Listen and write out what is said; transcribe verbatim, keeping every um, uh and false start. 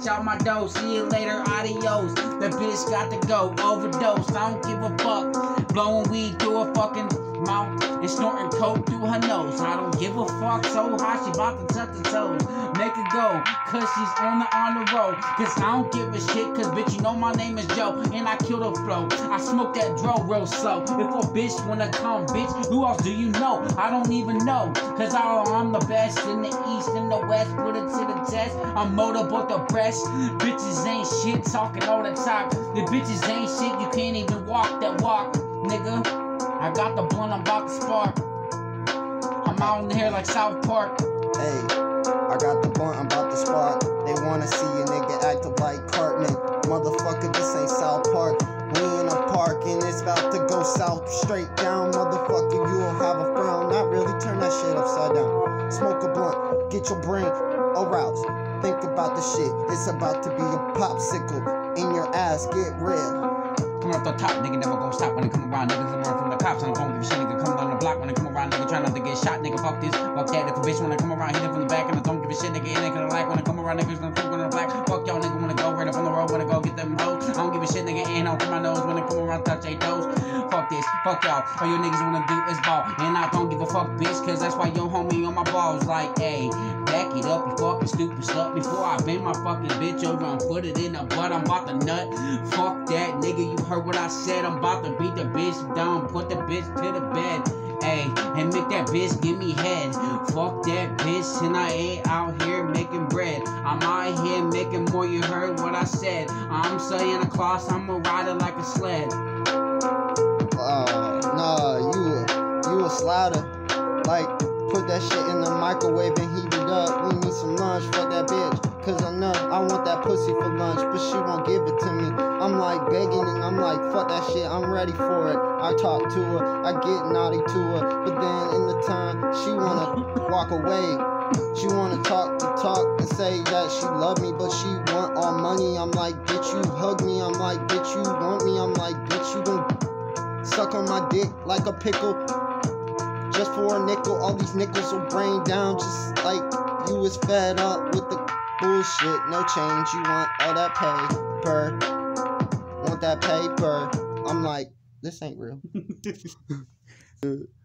out my dose. See you later, adios. The bitch got to go, overdose. I don't give a fuck. Blowing weed through her fucking mouth and snorting coke through her nose. I don't give a fuck. So hot, she about to touch the toes. Make it go, cause she's on the on the road. Cause I don't give a shit, cause bitch, you know my name is Joe. And I kill the flow. I smoke that dro real slow. If a bitch wanna come, bitch, who else do you know? I don't even know. Cause I, I'm the best in the east and the west. Put it to the test. I'm motorboat the breast. Bitches ain't shit, talking all the time. The bitches ain't shit, you can't even walk that walk, nigga. I got the blunt, I'm about to spark. I'm out in here like South Park. Hey, I got the blunt, I'm about to spark. They wanna see a nigga acting like Cartman. Motherfucker, this ain't South Park. We in a park and it's about to go south. Straight down, motherfucker, you'll have a frown. Not really, turn that shit upside down. Smoke a blunt, get your brain aroused. Think about the shit, it's about to be a popsicle in your ass, get real. Come off the top, nigga never gon' stop when they come around. Niggas run from the cops, I don't give a shit. Nigga come down the block when they come around. Nigga try not to get shot. Nigga fuck this, fuck that. If a bitch wanna come around, hit it from the back, and I don't give a shit. Nigga it ain't gonna like when I come around. Niggas gonna talk on the black. Fuck y'all, nigga wanna go right up on the road, wanna go get them hoes. I don't give a shit, nigga ain't on my nose when they come around, touch eight toes. Fuck this, fuck y'all. All you niggas wanna do is ball, and I don't give a fuck, bitch, cause that's why your homie on my balls like, ayy, back it up, you fucking stupid slut. Before I bend my fucking bitch over and put it in the butt, I'm about to nut. Fuck that, nigga, you heard what I said. I'm about to beat the bitch down, put the bitch to the bed, ayy, and make that bitch give me head. Fuck that bitch, and I ain't out here making bread. I'm out here making more, you heard what I said. I'm Santa Claus, I'm a rider like a sled. Uh, nah, you a, you a slider. Like, put that shit in the microwave and heat it up. We need some lunch for that bitch. Cause I know I want that pussy for lunch, but she won't give it to me. I'm like begging and I'm like, fuck that shit, I'm ready for it. I talk to her, I get naughty to her, but then in the time, she wanna walk away. She wanna talk to talk and say that she love me, but she want all money. I'm like, bitch, you hug me. I'm like, bitch, you want me. I'm like, bitch, you gon' suck on my dick like a pickle. Just for a nickel, all these nickels will brain down. Just like you was fed up with the bullshit. No change, you want all that paper. Want that paper. I'm like, this ain't real.